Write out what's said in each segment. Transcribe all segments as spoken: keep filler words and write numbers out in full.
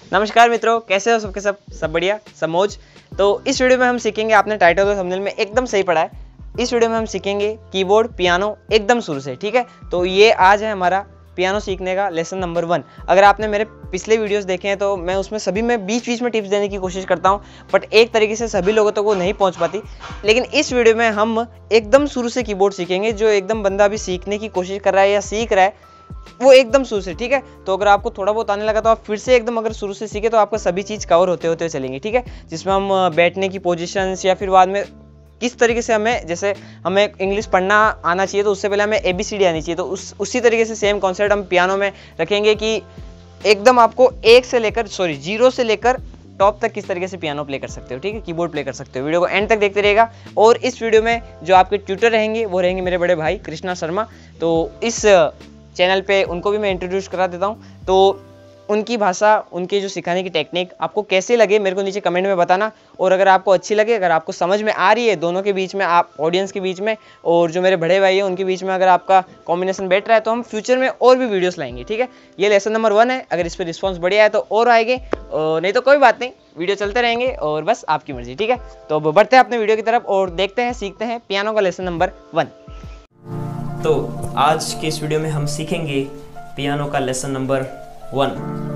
नमस्कार मित्रों, कैसे हो सबके सब सब बढ़िया, सब मौज। तो इस वीडियो में हम सीखेंगे, आपने टाइटल और थंबनेल में एकदम सही पढ़ा है। इस वीडियो में हम सीखेंगे कीबोर्ड पियानो एकदम शुरू से, ठीक है। तो ये आज है हमारा पियानो सीखने का लेसन नंबर वन। अगर आपने मेरे पिछले वीडियोस देखे हैं तो मैं उसमें सभी में बीच बीच में टिप्स देने की कोशिश करता हूं, बट एक तरीके से सभी लोगों तक वो नहीं पहुंच पाती। लेकिन इस वीडियो में हम एकदम शुरू से कीबोर्ड सीखेंगे, जो एकदम बंदा अभी सीखने की कोशिश कर रहा है या सीख रहा है वो एकदम शुरू से, ठीक है। तो अगर आपको थोड़ा बहुत आने लगा तो आप फिर से एकदम अगर शुरू से सीखे तो आपका सभी चीज़ कवर होते होते चलेंगे, ठीक है। जिसमें हम बैठने की पोजीशंस या फिर बाद में किस तरीके से हमें, जैसे हमें इंग्लिश पढ़ना आना चाहिए तो उससे पहले हमें ए बी सी डी आनी चाहिए, तो उस उसी तरीके से सेम कॉन्सेप्ट हम पियानो में रखेंगे कि एकदम आपको एक से लेकर सॉरी जीरो से लेकर टॉप तक किस तरीके से पियानो प्ले कर सकते हो, ठीक है, कीबोर्ड प्ले कर सकते हो। वीडियो को एंड तक देखते रहेगा। और इस वीडियो में जो आपके ट्यूटर रहेंगे वो रहेंगे मेरे बड़े भाई कृष्णा शर्मा। तो इस चैनल पे उनको भी मैं इंट्रोड्यूस करा देता हूँ। तो उनकी भाषा, उनके जो सिखाने की टेक्निक आपको कैसे लगे मेरे को नीचे कमेंट में बताना। और अगर आपको अच्छी लगे, अगर आपको समझ में आ रही है दोनों के बीच में, आप ऑडियंस के बीच में और जो मेरे बड़े भाई हैं उनके बीच में, अगर आपका कॉम्बिनेशन बैठ रहा है तो हम फ्यूचर में और भी वीडियोस लाएंगे, ठीक है। ये लेसन नंबर वन है। अगर इस पर रिस्पॉन्स बढ़िया है तो और आएंगे, नहीं तो कोई बात नहीं, वीडियो चलते रहेंगे और बस आपकी मर्जी, ठीक है। तो अब बढ़ते हैं अपने वीडियो की तरफ और देखते हैं, सीखते हैं पियानो का लेसन नंबर वन। तो आज के इस वीडियो में हम सीखेंगे पियानो का लेसन नंबर वन।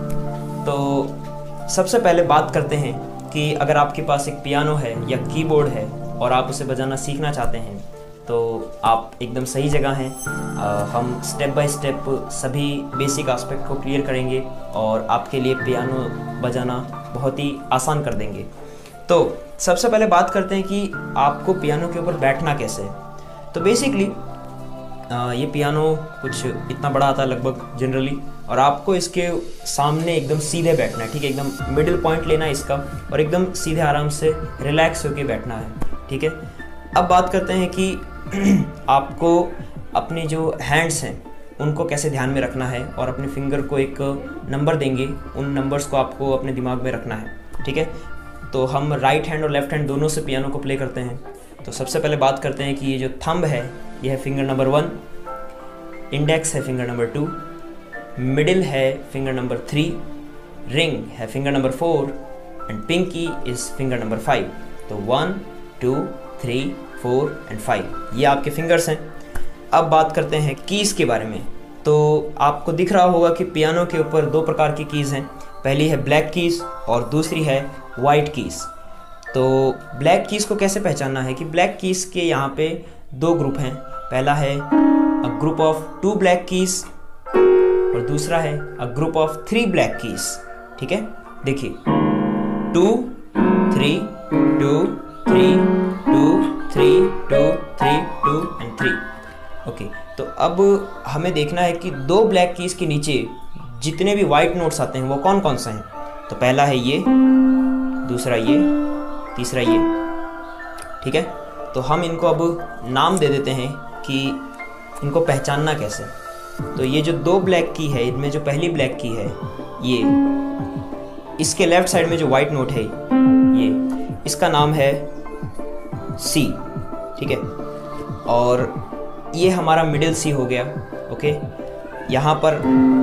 तो सबसे पहले बात करते हैं कि अगर आपके पास एक पियानो है या कीबोर्ड है और आप उसे बजाना सीखना चाहते हैं तो आप एकदम सही जगह हैं। आ, हम स्टेप बाय स्टेप सभी बेसिक एस्पेक्ट को क्लियर करेंगे और आपके लिए पियानो बजाना बहुत ही आसान कर देंगे। तो सबसे पहले बात करते हैं कि आपको पियानो के ऊपर बैठना कैसे है। तो बेसिकली आ, ये पियानो कुछ इतना बड़ा आता है लगभग जनरली, और आपको इसके सामने एकदम सीधे बैठना है, ठीक है। एकदम मिडिल पॉइंट लेना है इसका और एकदम सीधे आराम से रिलैक्स होके बैठना है, ठीक है। अब बात करते हैं कि आपको अपने जो हैंड्स हैं उनको कैसे ध्यान में रखना है और अपने फिंगर को एक नंबर देंगे, उन नंबर्स को आपको अपने दिमाग में रखना है, ठीक है। तो हम राइट हैंड और लेफ्ट हैंड दोनों से पियानो को प्ले करते हैं। तो सबसे पहले बात करते हैं कि ये जो थंब है ये है फिंगर नंबर वन, इंडेक्स है फिंगर नंबर टू, मिडिल है फिंगर नंबर थ्री, रिंग है finger number four and pinky is finger number five. तो one two three four and five, ये आपके फिंगर्स हैं। अब बात करते हैं कीज़ के बारे में। तो आपको दिख रहा होगा कि पियानो के ऊपर दो प्रकार की कीज़ हैं। पहली है ब्लैक कीज़ और दूसरी है वाइट कीज़। तो ब्लैक कीज़ को कैसे पहचानना है कि ब्लैक कीज़ के यहाँ पे दो ग्रुप हैं। पहला है a group of two black keys और दूसरा है a group of three black keys, ठीक है। देखिए two three two three two three two three two and three, okay. तो अब हमें देखना है कि दो ब्लैक कीज़ के नीचे जितने भी वाइट नोट्स आते हैं वो कौन कौन सा हैं। तो पहला है ये, दूसरा ये, तीसरा ये, ठीक है। तो हम इनको अब नाम दे देते हैं कि इनको पहचानना कैसे। तो ये जो दो ब्लैक की है, इनमें जो पहली ब्लैक की है ये, इसके लेफ्ट साइड में जो वाइट नोट है ये, इसका नाम है सी, ठीक है। और ये हमारा मिडिल सी हो गया, ओके। यहाँ पर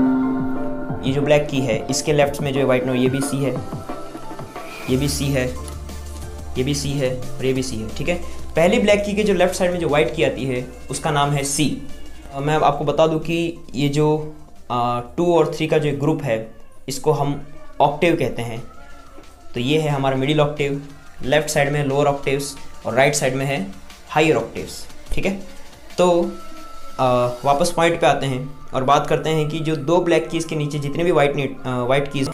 ये जो ब्लैक की है इसके लेफ्ट में जो वाइट नोट, ये भी सी है, ये भी सी है, ये भी सी है और ये भी सी है, ठीक है। पहली ब्लैक की के जो लेफ्ट साइड में जो वाइट की आती है उसका नाम है सी। मैं आपको बता दूं कि ये जो टू और थ्री का जो ग्रुप है इसको हम ऑक्टेव कहते हैं। तो ये है हमारा मिडिल ऑक्टेव, लेफ्ट साइड में लोअर ऑक्टेव्स और राइट साइड में है हायर ऑक्टेव्स, ठीक है। तो आ, वापस पॉइंट पे आते हैं और बात करते हैं कि जो दो ब्लैक कीज़ के नीचे जितने भी वाइट वाइट कीज़,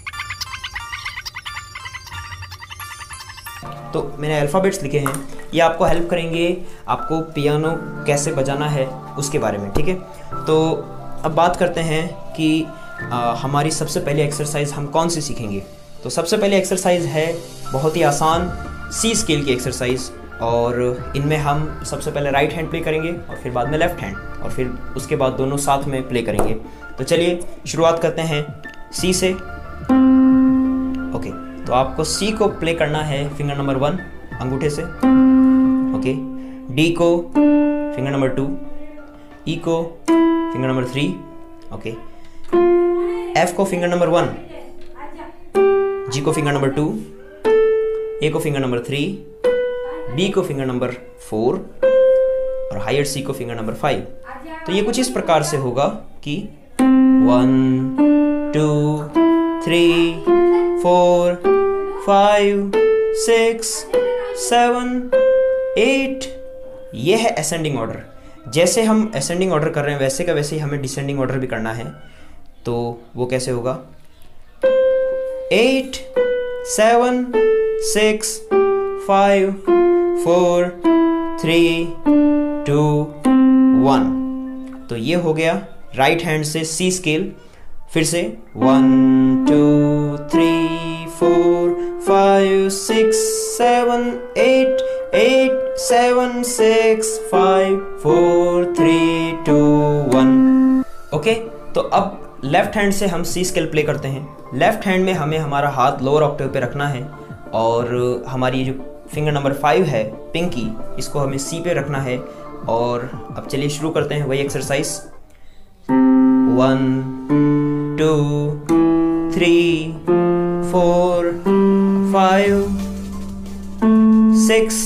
तो मैंने अल्फ़ाबेट्स लिखे हैं, ये आपको हेल्प करेंगे आपको पियानो कैसे बजाना है उसके बारे में, ठीक है। तो अब बात करते हैं कि आ, हमारी सबसे पहली एक्सरसाइज हम कौन सी सीखेंगे। तो सबसे पहले एक्सरसाइज है बहुत ही आसान सी स्केल की एक्सरसाइज, और इनमें हम सबसे पहले राइट हैंड प्ले करेंगे और फिर बाद में लेफ्ट हैंड और फिर उसके बाद दोनों साथ में प्ले करेंगे। तो चलिए शुरुआत करते हैं सी से, ओके। तो आपको सी को प्ले करना है फिंगर नंबर वन अंगूठे से, ओके। डी को फिंगर नंबर टू, ई को finger number three, okay. F को फिंगर नंबर वन, जी को फिंगर नंबर टू, ए को फिंगर नंबर थ्री, बी को फिंगर नंबर फोर और हायर सी को फिंगर नंबर फाइव। तो ये कुछ इस प्रकार से होगा कि one two three four five six seven eight. ये है असेंडिंग ऑर्डर। जैसे हम असेंडिंग ऑर्डर कर रहे हैं वैसे का वैसे ही हमें डिसेंडिंग ऑर्डर भी करना है। तो वो कैसे होगा? Eight seven six five four three two one. तो ये हो गया राइट हैंड से सी स्केल। फिर से one two three four five six seven eight, eight seven six five four three two one. Okay, तो अब लेफ्ट हैंड से हम सी स्केल प्ले करते हैं। लेफ्ट हैंड में हमें हमारा हाथ लोअर ऑक्टेव पे रखना है और हमारी जो फिंगर नंबर फाइव है पिंकी, इसको हमें सी पे रखना है। और अब चलिए शुरू करते हैं वही exercise. One two three four five six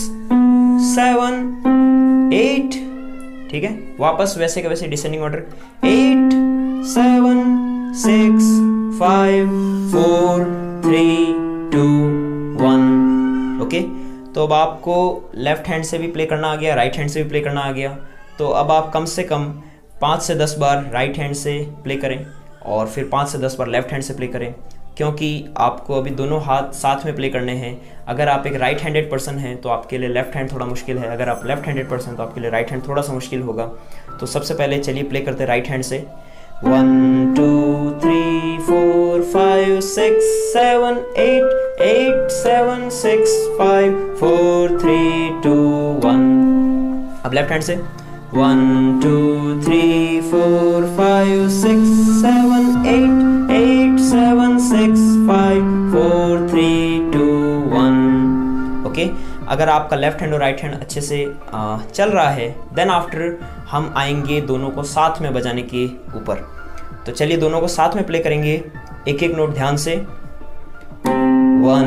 seven eight. ठीक है, वापस वैसे का वैसे descending order. Eight seven six five four three two one. Okay, तो अब आपको लेफ्ट हैंड से भी प्ले करना आ गया, राइट हैंड से भी प्ले करना आ गया। तो अब आप कम से कम पाँच से दस बार राइट हैंड से प्ले करें और फिर पाँच से दस बार लेफ्ट हैंड से प्ले करें, क्योंकि आपको अभी दोनों हाथ साथ में प्ले करने हैं। अगर आप एक राइट हैंडेड पर्सन हैं तो आपके लिए लेफ्ट हैंड थोड़ा मुश्किल है, अगर आप लेफ्ट हैंडेड पर्सन तो आपके लिए राइट हैंड थोड़ा सा मुश्किल होगा। तो सबसे पहले चलिए प्ले करते हैं राइट हैंड से। One two three four five six seven eight, eight seven six five four three two one. अब लेफ्ट हैंड से one two three four five six seven eight, eight seven six five four three two one. Okay, अगर आपका left hand और right hand अच्छे से आ, चल रहा है, देन आफ्टर हम आएंगे दोनों को साथ में बजाने के ऊपर। तो चलिए दोनों को साथ में प्ले करेंगे, एक एक नोट ध्यान से। One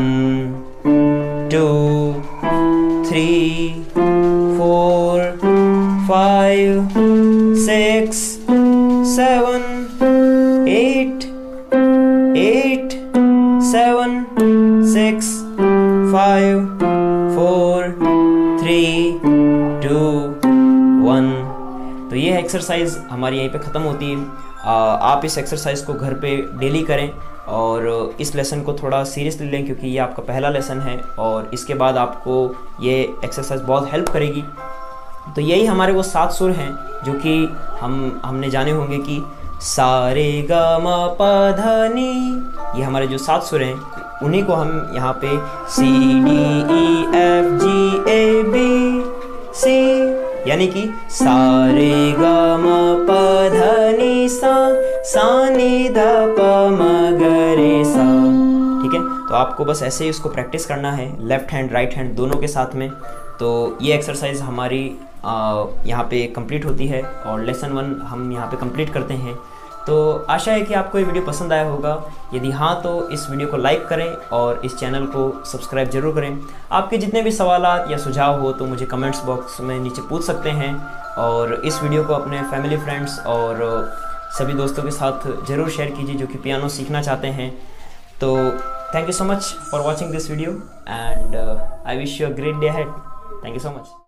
two three four five six seven eight, eight seven six five four three two one. तो ये एक्सरसाइज हमारी यहीं पे ख़त्म होती है। आ, आप इस एक्सरसाइज को घर पे डेली करें और इस लेसन को थोड़ा सीरियसली लें, क्योंकि ये आपका पहला लेसन है और इसके बाद आपको ये एक्सरसाइज बहुत हेल्प करेगी। तो यही हमारे वो सात सुर हैं जो कि हम हमने जाने होंगे कि सा रे गा मा पा धा नी। ये हमारे जो सात सुर हैं उन्हीं को हम यहाँ पे C D E F G A B C, यानी कि सा रे गा मा पा धा नी सा, सा नी धा पा मा ग रे सा। ठीक है, तो आपको बस ऐसे ही उसको प्रैक्टिस करना है, लेफ्ट हैंड राइट हैंड दोनों के साथ में। तो ये एक्सरसाइज हमारी यहाँ पे कंप्लीट होती है और लेसन वन हम यहाँ पे कंप्लीट करते हैं। तो आशा है कि आपको ये वीडियो पसंद आया होगा। यदि हाँ तो इस वीडियो को लाइक करें और इस चैनल को सब्सक्राइब जरूर करें। आपके जितने भी सवालात या सुझाव हो तो मुझे कमेंट्स बॉक्स में नीचे पूछ सकते हैं और इस वीडियो को अपने फैमिली फ्रेंड्स और सभी दोस्तों के साथ ज़रूर शेयर कीजिए जो कि पियानो सीखना चाहते हैं। तो thank you so much for watching this video and I wish you a great day ahead. Thank you so much.